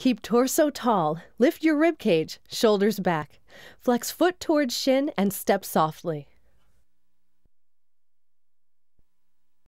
Keep torso tall, lift your rib cage, shoulders back. Flex foot towards shin and step softly.